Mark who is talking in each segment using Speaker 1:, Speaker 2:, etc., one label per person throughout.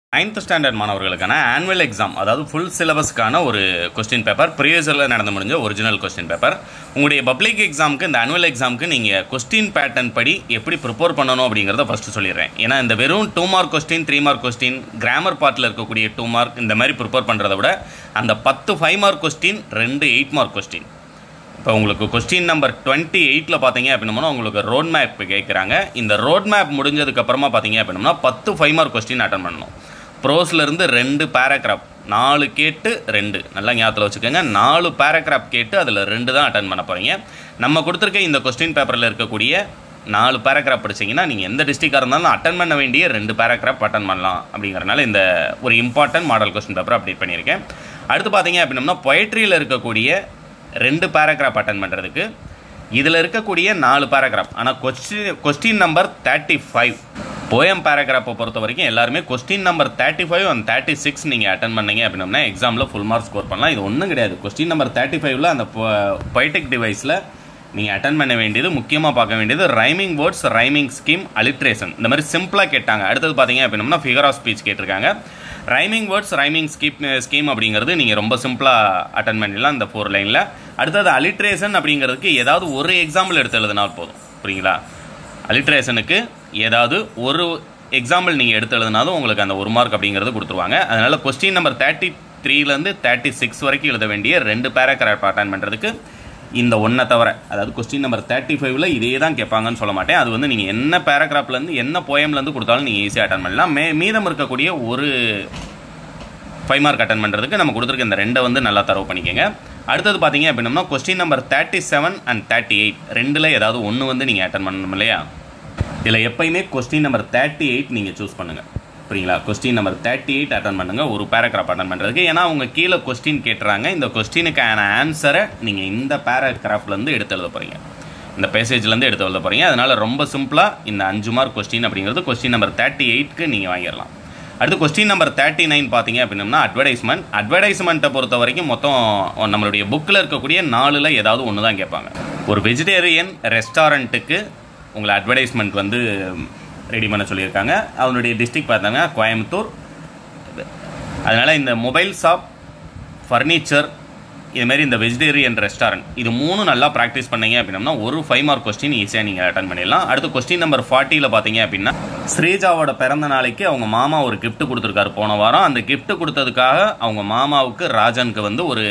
Speaker 1: 9th standard மாணவர்களுக்கான annual exam அதாவது full சிலபஸ்க்கான ஒரு கொஸ்டின் பேப்பர் ப்ரீவியஸில் நடந்து முடிஞ்ச ஒரிஜினல் கொஸ்டின் பேப்பர். உங்களுடைய பப்ளிக் எக்ஸாமுக்கு இந்த ஆனுவல் எக்ஸாமுக்கு நீங்கள் கொஸ்டின் பேட்டர்ன் படி எப்படி ப்ரிப்பேர் பண்ணணும் அப்படிங்கிறத ஃபஸ்ட்டு சொல்லிடுறேன். ஏன்னா இந்த வெறும் 2 mark question 3 mark question grammar பார்ட்டில் இருக்கக்கூடிய 2 மார்க் இந்த மாதிரி ப்ரிப்பேர் பண்ணுறத விட அந்த 10 5 மார்க் கொஸ்டின் 2 8 மார்க் கொஸ்டின். இப்போ உங்களுக்கு கொஸ்டின் நம்பர் 28 பார்த்தீங்க அப்படின்னா உங்களுக்கு ரோட் மேப் கேட்குறாங்க. இந்த ரோட் மேப் முடிஞ்சதுக்கப்புறமா பார்த்தீங்க அப்படின்னா 10 5 மார்க் கொஸ்டின் அட்டன் பண்ணணும். ப்ரோஸ்லேருந்து 2 பேராகிராஃப் 4 கேட்டு 2 நல்லா ஞாபகத்தில் வச்சுக்கோங்க. 4 பேராகிராஃப் கேட்டு அதில் 2 தான் அட்டன் பண்ண போகிறீங்க. நம்ம கொடுத்துருக்க இந்த கொஸ்டின் பேப்பரில் இருக்கக்கூடிய 4 பேராகிராஃப் படிச்சிங்கன்னா நீங்கள் எந்த டிஸ்ட்ரிக்டாக இருந்தாலும் அட்டன் பண்ண வேண்டிய 2 பேராகிராஃப் அட்டன் பண்ணலாம். அப்படிங்கிறனால இந்த ஒரு important model question paper update பண்ணியிருக்கேன். அடுத்து பார்த்தீங்க அப்படின்னா பொயட்ரியில் இருக்கக்கூடிய 2 பேராகிராஃப் அட்டன் பண்ணுறதுக்கு இதில் இருக்கக்கூடிய 4 பேராகிராஃப். ஆனால் கொஸ்டின் நம்பர் 35 போயம் பேராகிராஃபை பொறுத்த வரைக்கும் எல்லாருமே கொஸ்டின் நம்பர் 35 அண்ட் 36 நீங்கள் அட்டன் பண்ணீங்க அப்படின்னா எக்ஸாமில் ஃபுல் மார்க் ஸ்கோர் பண்ணலாம். இது ஒன்றும் கிடையாது. கொஸ்டின் நம்பர் 35ல் அந்த பொயட்டிக் டிவைஸில் நீங்கள் அட்டன் பண்ண வேண்டியது முக்கியமாக பார்க்க வேண்டியது rhyming words, rhyming scheme, alliteration இந்த மாதிரி சிம்பிளாக கேட்டாங்க. அடுத்தது பார்த்தீங்க அப்படின்னா ஃபிகர் ஆஃப் ஸ்பீச் கேட்டிருக்காங்க. ரைமிங் வேர்ட்ஸ், ரைமிங் ஸ்கீம் அப்படிங்கிறது நீங்கள் ரொம்ப சிம்பிளாக அட்டன் பண்ணிடலாம் இந்த 4 லைனில். அடுத்தது அலிட்ரேஷன் அப்படிங்கிறதுக்கு ஏதாவது ஒரு எக்ஸாம்பிள் எடுத்து எழுதினால் போதும். புரியுங்களா? அலிட்ரேஷனுக்கு ஏதாவது ஒரு எக்ஸாம்பிள் நீங்கள் எடுத்து எழுதினாலும் உங்களுக்கு அந்த 1 மார்க் அப்படிங்கிறது கொடுத்துருவாங்க. அதனால் கொஸ்டின் நம்பர் 33லேருந்து 36 வரைக்கும் எழுத வேண்டிய 2 பேராகிராஃப் அட்டன் பண்ணுறதுக்கு இந்த ஒன்றை தவிர, அதாவது கொஸ்டின் நம்பர் 35ல் இதே தான் கேட்பாங்கன்னு சொல்ல மாட்டேன். அது வந்து நீங்கள் என்ன பேராகிராஃப்லேருந்து என்ன போயம்லேருந்து கொடுத்தாலும் நீங்கள் ஈஸியாக அட்டன் பண்ணலாம். மீதம் இருக்கக்கூடிய ஒரு 5 மார்க் அட்டன் பண்ணுறதுக்கு நம்ம கொடுத்துருக்க இந்த 2 வந்து நல்லா தரவு பண்ணிக்கோங்க. அடுத்தது பார்த்தீங்க அப்படின்னா கொஸ்டின் நம்பர் 37 அண்ட் 38 2ல் ஏதாவது ஒன்று வந்து நீங்கள் அட்டன் பண்ணணும் இல்லையா? இதில் எப்பயுமே கொஸ்டின் நம்பர் 38 நீங்கள் சூஸ் பண்ணுங்கள். புரியுங்களா? கொஸ்டின் நம்பர் 38 அட்டன் பண்ணுங்கள் ஒரு பேராகிராஃப் அட்டன் பண்ணுறதுக்கு. ஏன்னா அவங்க கீழே கொஸ்டின் கேட்டுறாங்க. இந்த கொஸ்டினுக்கான ஆன்சரை நீங்கள் இந்த பேராகிராஃப்லேருந்து எடுத்து எழுத போகிறீங்க, இந்த பேசேஜ்லேருந்து எடுத்து எழுத போகிறீங்க. அதனால் ரொம்ப சிம்பிளாக இந்த 5 மார்க் கொஸ்டின் அப்படிங்கிறது கொஸ்டின் நம்பர் 38க்கு நீங்கள் வாங்கிடலாம். அடுத்து கொஸ்டின் நம்பர் 39 பார்த்தீங்க அப்படின்னா அட்வர்டைஸ்மெண்ட்டை பொறுத்த வரைக்கும் மொத்தம் நம்மளுடைய புக்கில் இருக்கக்கூடிய 4ல் ஏதாவது ஒன்று தான் கேட்பாங்க. ஒரு வெஜிடேரியன் ரெஸ்டாரண்ட்டுக்கு உங்களை அட்வர்டைஸ்மெண்ட் வந்து ரெடி பண்ண சொல்லியிருக்காங்க. அதனுடைய டிஸ்ட்ரிக்ட் பார்த்தாங்க கோயம்புத்தூர். அதனால் இந்த மொபைல் ஷாப், ஃபர்னிச்சர், இதுமாரி இந்த வெஜிடேரியன் ரெஸ்டாரண்ட் இது 3 நல்லா ப்ராக்டிஸ் பண்ணீங்க அப்படின்னா ஒரு 5 மார்க் கொஸ்டின் ஈஸியாக நீங்கள் அட்டன் பண்ணிடலாம். அடுத்து கொஸ்டின் நம்பர் 40ல் பார்த்தீங்க அப்படின்னா ஸ்ரீஜாவோட பிறந்த நாளைக்கு அவங்க மாமா ஒரு கிஃப்ட் கொடுத்துருக்காரு போன வாரம். அந்த கிஃப்ட் கொடுத்ததுக்காக அவங்க மாமாவுக்கு ராஜனுக்கு வந்து ஒரு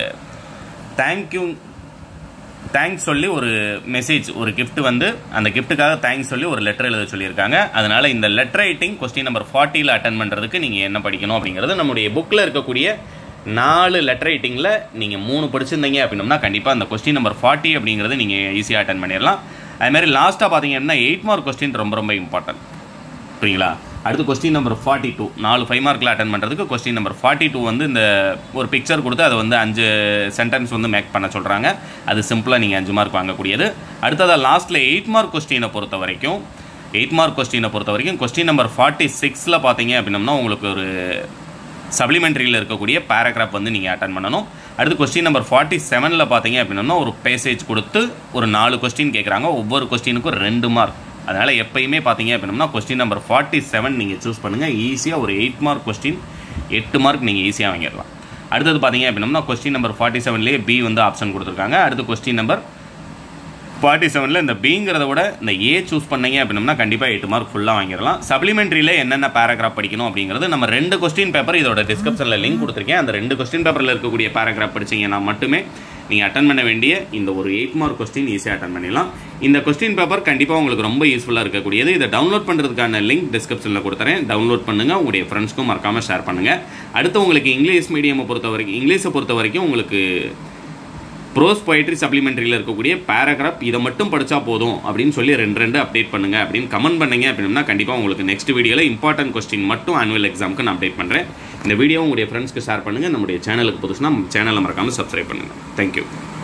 Speaker 1: தேங்க்ஸ் சொல்லி ஒரு மெசேஜ், ஒரு கிஃப்ட் வந்து அந்த கிஃப்ட்டுக்காக தேங்க்ஸ் சொல்லி ஒரு லெட்டர் எழுத சொல்லியிருக்காங்க. அதனால் இந்த லெட்டர் ரைட்டிங் கொஸ்டின் நம்பர் 40ல் அட்டன் பண்ணுறதுக்கு நீங்கள் என்ன படிக்கணும் அப்படிங்கிறது நம்முடைய புக்கில் இருக்கக்கூடிய 4 லெட்டர் ரைட்டிங்கில் நீங்கள் 3 படிச்சிருந்தீங்க அப்படின்னா கண்டிப்பாக அந்த கொஸ்டின் நம்பர் 40 அப்படிங்கிறது நீங்கள் ஈஸியாக அட்டன் பண்ணிடலாம். அதுமாதிரி லாஸ்ட்டாக பார்த்தீங்க அப்படின்னா 8 மார்க் கொஸ்டின் ரொம்ப ரொம்ப இம்பார்ட்டன்ட். புரியுங்களா? அடுத்து கொஸ்டின் நம்பர் 42 4 5 மார்க்கில் அட்டன் பண்ணுறதுக்கு கொஸ்டின் நம்பர் 42 வந்து இந்த ஒரு பிக்சர் கொடுத்து அதை வந்து 5 சென்டென்ஸ் வந்து மேக் பண்ண சொல்கிறாங்க. அது சிம்பிளாக நீங்கள் 5 மார்க் வாங்கக்கூடியது. அடுத்ததாக லாஸ்ட்டில் 8 மார்க் கொஸ்டினை பொறுத்த வரைக்கும் கொஸ்டின் நம்பர் 46ல் பார்த்தீங்க அப்படின்னா உங்களுக்கு ஒரு சப்ளிமெண்ட்ரியில் இருக்கக்கூடிய பேராகிராஃப் வந்து நீங்கள் அட்டன் பண்ணணும். அடுத்து கொஸ்டின் நம்பர் 47ல் பார்த்தீங்க அப்படின்னா ஒரு பேசேஜ் கொடுத்து ஒரு 4 கொஸ்டின் கேட்குறாங்க. ஒவ்வொரு கொஸ்டினுக்கும் 2 மார்க். அதனால் எப்பயுமே பார்த்தீங்க அப்படின்னா கொஸ்டின் நம்பர் 47 நீங்கள் சூஸ் பண்ணுங்கள். ஈஸியாக ஒரு 8 மார்க் கொஸ்டின் 8 மார்க் நீங்கள் ஈஸியாக வாங்கிடலாம். அடுத்தது பார்த்தீங்க அப்படின்னா கொஸ்டின் நம்பர் 47லேயே பி வந்து ஆப்ஷன் கொடுத்துருக்காங்க. அடுத்து கொஸ்டின் நம்பர் 47ல் இந்த பிங்கிறத விட இந்த ஏ சூஸ் பண்ணீங்க அப்படின்னா கண்டிப்பாக 8 மார்க் ஃபுல்லாக வாங்கிடலாம். சப்ளிமெண்ட்ரியில் என்னென்ன பேராகிராஃப் படிக்கணும் அப்படிங்கிறது நம்ம 2 கொஸ்டின் பேப்பர் இதோட டிஸ்கிரிப்ஷனில் லிங்க் கொடுத்துருக்கேன். அந்த 2 கொஸ்டின் பேப்பரில் இருக்கக்கூடிய பேராகிராஃப் படிச்சிங்கன்னா மட்டுமே நீங்கள் அட்டன் பண்ண வேண்டிய இந்த ஒரு 8 மார்க் கொஸ்டின் ஈஸியாக அட்டன் பண்ணிடலாம். இந்த கொஸ்டின் பேப்பர் கண்டிப்பாக உங்களுக்கு ரொம்ப யூஸ்ஃபுல்லாக இருக்கக்கூடியது. இதை டவுன்லோட் பண்ணுறதுக்கான லிங்க் டிஸ்கிரிப்ஷனில் கொடுத்துறேன். டவுன்லோட் பண்ணுங்கள், உங்களுடைய ஃப்ரெண்ட்ஸ்க்கும் மறக்காமல் ஷேர் பண்ணுங்கள். அடுத்து உங்களுக்கு இங்கிலீஷை பொறுத்த வரைக்கும் உங்களுக்கு ப்ரோஸ் பொயட்ரி சப்ளிமெண்ட்ரியில் இருக்கக்கூடிய பேராகிராஃப் இதை மட்டும் படித்தா போதும் அப்படின்னு சொல்லி 2 அப்டேட் பண்ணுங்கள் அப்படின்னு கமெண்ட் பண்ணீங்க அப்படின்னா கண்டிப்பாக உங்களுக்கு நெக்ஸ்ட் வீடியோவில் இம்பார்ட்டன்ட் கொஸ்டின் மட்டும் ஆனுவல் எக்ஸாமுக்கு நான் அப்டேட் பண்ணுறேன். இந்த வீடியோ உங்களுடைய ஃப்ரெண்ட்ஸ்க்கு ஷேர் பண்ணுங்கள். நம்முடைய சேனலுக்கு புதுசுனா சேனலை மறக்காமல் சப்ஸ்கிரைப் பண்ணுங்கள். தேங்க்யூ.